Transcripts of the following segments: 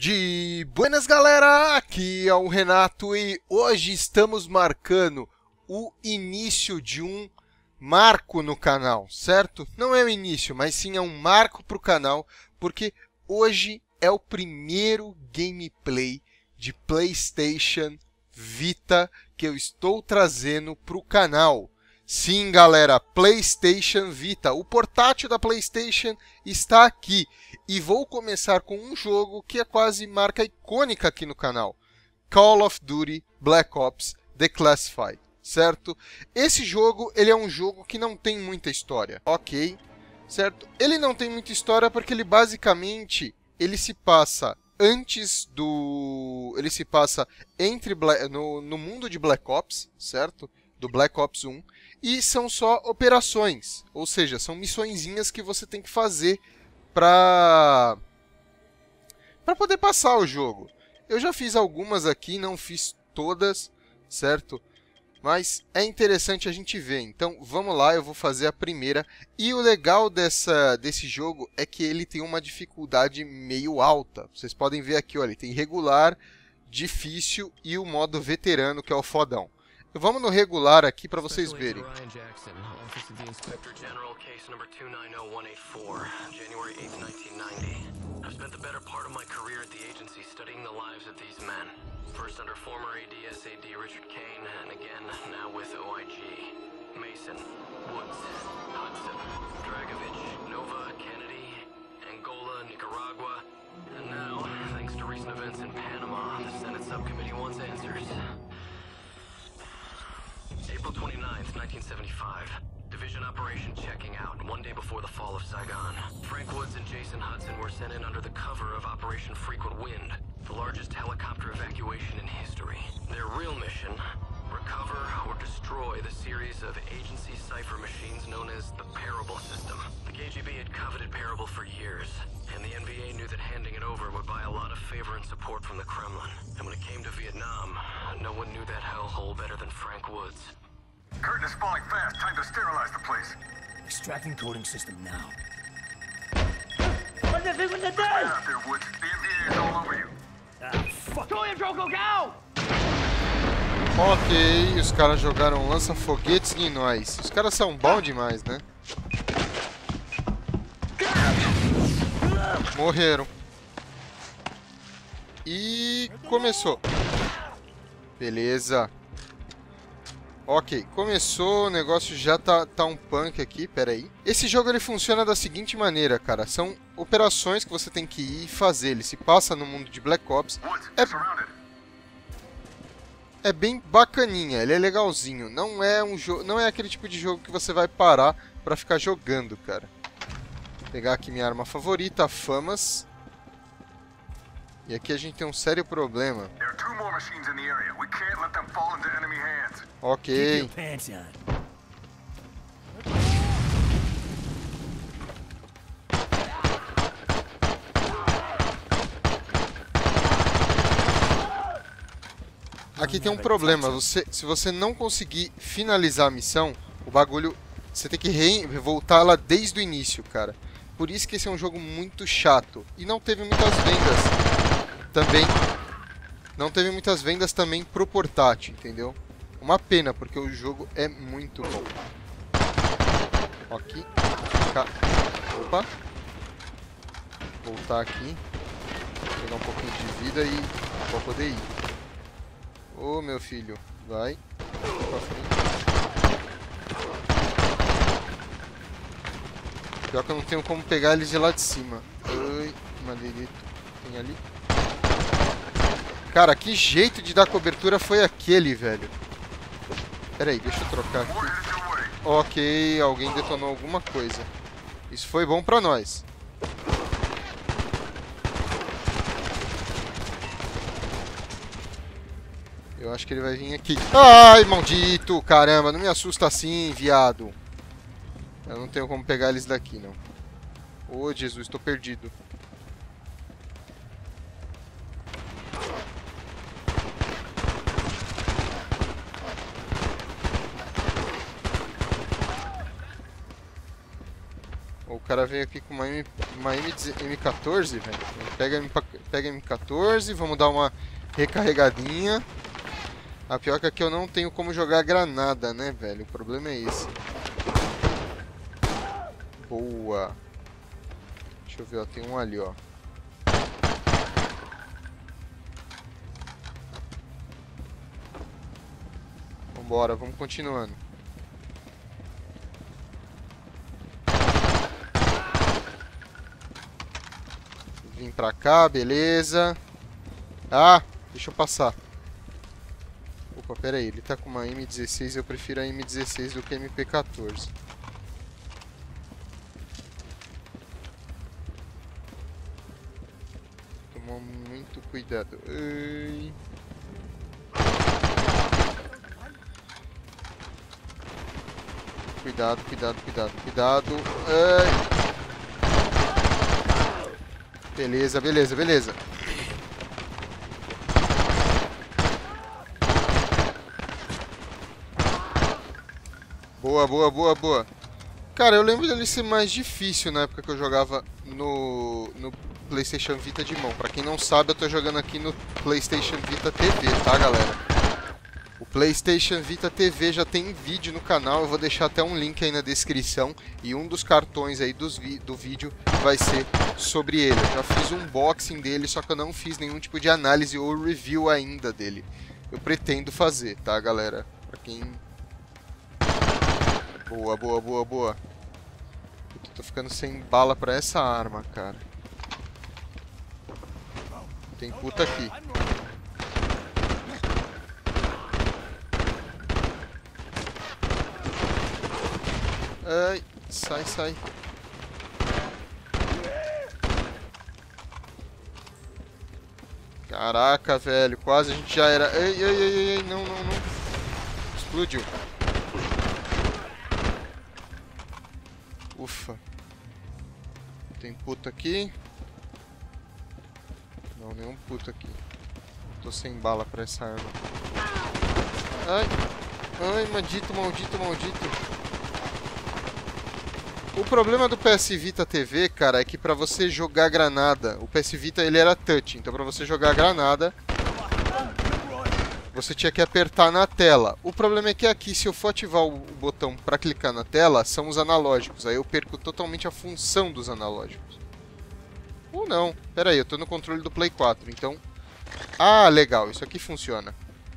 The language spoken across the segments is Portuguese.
De buenas galera, aqui é o Renato e hoje estamos marcando o início de um marco no canal, certo? Não é o início, mas sim é um marco para o canal, porque hoje é o primeiro gameplay de PlayStation Vita que eu estou trazendo para o canal. Sim, galera, PlayStation Vita, o portátil da PlayStation está aqui. E vou começar com um jogo que é quase marca icônica aqui no canal. Call of Duty Black Ops Declassified, certo? Esse jogo, ele é um jogo que não tem muita história, ok? Certo? Ele não tem muita história porque ele basicamente, ele se passa antes do... Ele se passa entre no mundo de Black Ops, certo? Do Black Ops 1. E são só operações, ou seja, são missõezinhas que você tem que fazer para poder passar o jogo. Eu já fiz algumas aqui, não fiz todas, certo? Mas é interessante a gente ver. Então vamos lá, eu vou fazer a primeira. E o legal desse jogo é que ele tem uma dificuldade meio alta. Vocês podem ver aqui, olha, ele tem regular, difícil e o modo veterano, que é o fodão. Vamos no regular aqui para vocês verem. First under former ADSAD Richard Kane, and again now with OIG. Mason, Woods, Hudson, Dragovich, Nova, Kennedy, Angola, Nicaragua, and now, thanks to recent events in Panama, the Senate subcommittee wants answers. April 29th, 1975. Division operation checking out, one day before the fall of Saigon. Frank Woods and Jason Hudson were sent in under the cover of Operation Frequent Wind, the largest helicopter evacuation in history. Their real mission, recover or destroy the series of agency cipher machines known as the Parable System. The KGB had coveted Parable for years, and the NVA knew that handing it over would buy a lot of favor and support from the Kremlin. And when it came to Vietnam, no one knew that hellhole better than Frank Woods. Curtain is falling fast. Time to sterilize the place. Extracting coding system now. Get out there, Woods. The NVA is all over you. Ah, fuck. Ok, os caras jogaram lança-foguetes em nós. Os caras são bons demais, né? Morreram. E começou. Beleza. Ok, começou, o negócio já tá um punk aqui, pera aí. Esse jogo ele funciona da seguinte maneira, cara. São operações que você tem que ir e fazer. Ele se passa no mundo de Black Ops. É bem bacaninha, ele é legalzinho. Não é um jogo, não é aquele tipo de jogo que você vai parar pra ficar jogando, cara. Vou pegar aqui minha arma favorita, a Famas. E aqui a gente tem um sério problema. Ok. Aqui tem um problema. Se você não conseguir finalizar a missão, o bagulho... Você tem que voltar ela desde o início, cara. Por isso que esse é um jogo muito chato. E não teve muitas vendas também. Não teve muitas vendas também pro portátil, entendeu? Uma pena, porque o jogo é muito bom. Aqui. Cá. Opa. Voltar aqui. Pegar um pouquinho de vida e pra poder ir. Ô, meu filho. Vai. Pra frente. Pior que eu não tenho como pegar eles de lá de cima. Oi, madeirito. Tem ali. Cara, que jeito de dar cobertura foi aquele, velho? Pera aí, deixa eu trocar aqui. Ok, alguém detonou alguma coisa. Isso foi bom pra nós. Eu acho que ele vai vir aqui. Ai, maldito! Caramba, não me assusta assim, viado. Eu não tenho como pegar eles daqui, não. Ô, Jesus, tô perdido. cara veio aqui com uma M14, velho. Pega M14, vamos dar uma recarregadinha. A pior que aqui eu não tenho como jogar granada, né, velho? O problema é esse. Boa. Deixa eu ver, ó. Tem um ali, ó. Vambora, vamos continuando. Vim pra cá, beleza. Ah, deixa eu passar. Opa, pera aí, ele tá com uma M16, eu prefiro a M16 do que a MP14. Tomar muito cuidado. Ai. Cuidado, cuidado, cuidado, cuidado. Ai. Beleza, beleza, beleza. Boa, boa, boa, boa. Cara, eu lembro dele ser mais difícil na época que eu jogava no PlayStation Vita de mão. Pra quem não sabe, eu tô jogando aqui no PlayStation Vita TV, tá, galera? O PlayStation Vita TV já tem vídeo no canal, eu vou deixar até um link aí na descrição. E um dos cartões aí do vídeo vai ser sobre ele. Eu já fiz um unboxing dele, só que eu não fiz nenhum tipo de análise ou review ainda dele. Eu pretendo fazer, tá, galera? Pra quem... Boa, boa, boa, boa. Eu tô ficando sem bala pra essa arma, cara. Tem puta aqui. Ai, sai, sai. Caraca, velho, quase a gente já era... Ei, ei, ei, ei, não, não, não. Explodiu. Ufa. Tem puto aqui. Não, nenhum puto aqui. Tô sem bala pra essa arma. Ai. Ai, maldito, maldito, maldito. O problema do PS Vita TV, cara, é que pra você jogar granada... O PS Vita, ele era touch. Então pra você jogar granada... Você tinha que apertar na tela. O problema é que aqui, se eu for ativar o botão pra clicar na tela, são os analógicos. Aí eu perco totalmente a função dos analógicos. Ou não. Pera aí, eu tô no controle do Play 4, então... Ah, legal. Isso aqui funciona.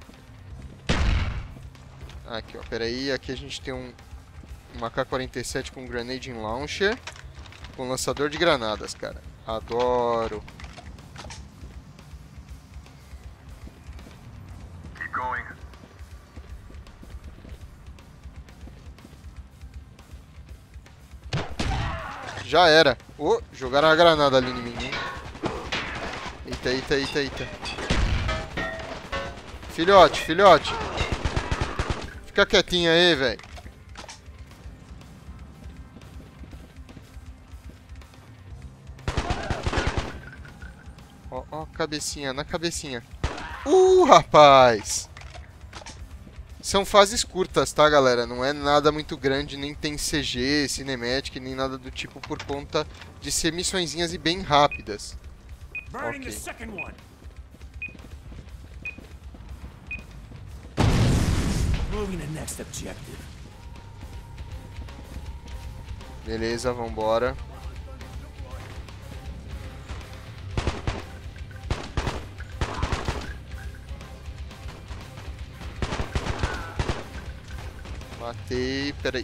Aqui, ó. Pera aí. Aqui a gente tem uma AK-47 com Grenade Launcher. Com lançador de granadas, cara. Adoro. Going. Já era. Oh, jogaram a granada ali em mim, hein? Eita, eita, eita, eita. Filhote, filhote. Fica quietinho aí, velho. Ó, ó, cabecinha, na cabecinha. Rapaz! São fases curtas, tá, galera? Não é nada muito grande, nem tem CG, Cinematic, nem nada do tipo, por conta de ser missõezinhas e bem rápidas. Burning the Ok. second one. Moving to next objective. Beleza, vambora. Matei, peraí.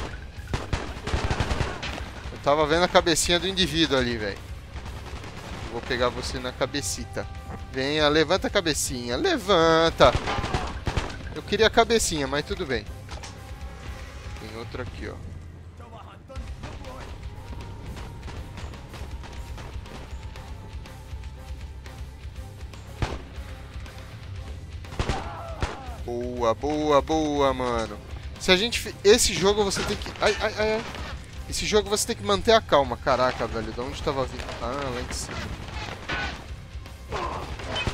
Eu tava vendo a cabecinha do indivíduo ali, velho. Vou pegar você na cabecita. Venha, levanta a cabecinha, levanta. Eu queria a cabecinha, mas tudo bem. Tem outro aqui, ó. Boa, boa, boa, mano. Se a gente... Esse jogo você tem que... Ai, ai, ai, ai. Esse jogo você tem que manter a calma. Caraca, velho. De onde tava vindo? Ah, lá em cima.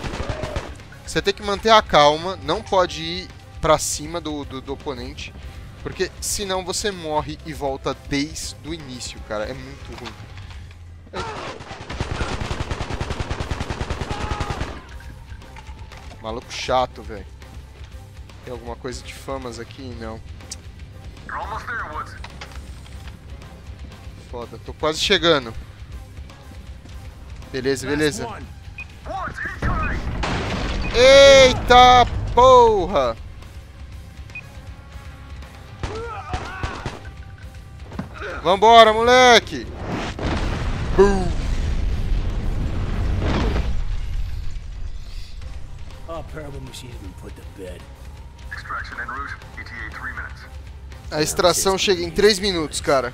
Você tem que manter a calma. Não pode ir pra cima do oponente. Porque senão você morre e volta desde o início, cara. É muito ruim. Maluco chato, velho. Tem alguma coisa de famas aqui? Não. You're almost there, Woods. Foda, tô quase chegando. Beleza, beleza. Last one. Woods, incoming! Eita porra! Vambora, moleque! Boom. All parable machines have been put to bed. Extraction en route. ETA 3 minutes. A extração chega em 3 minutos, cara.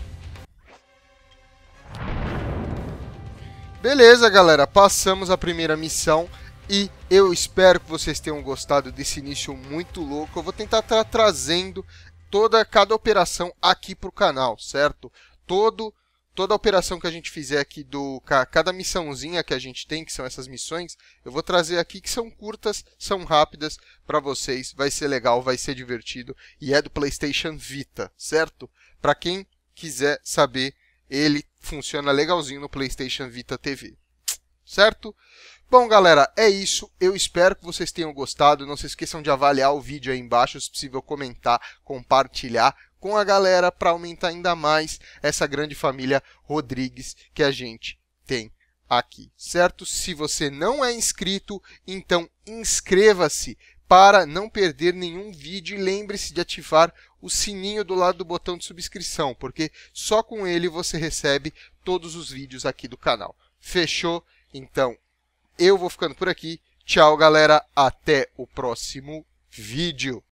Beleza, galera. Passamos a primeira missão. E eu espero que vocês tenham gostado desse início muito louco. Eu vou tentar estar trazendo cada operação aqui pro canal, certo? Toda operação que a gente fizer aqui, cada missãozinha que a gente tem, que são essas missões, eu vou trazer aqui, que são curtas, são rápidas para vocês. Vai ser legal, vai ser divertido. E é do PlayStation Vita, certo? Para quem quiser saber, ele funciona legalzinho no PlayStation Vita TV, certo? Bom, galera, é isso. Eu espero que vocês tenham gostado. Não se esqueçam de avaliar o vídeo aí embaixo, se possível comentar, compartilhar com a galera para aumentar ainda mais essa grande família Rodrigues que a gente tem aqui, certo? Se você não é inscrito, então inscreva-se para não perder nenhum vídeo e lembre-se de ativar o sininho do lado do botão de subscrição, porque só com ele você recebe todos os vídeos aqui do canal. Fechou? Então, eu vou ficando por aqui. Tchau, galera. Até o próximo vídeo.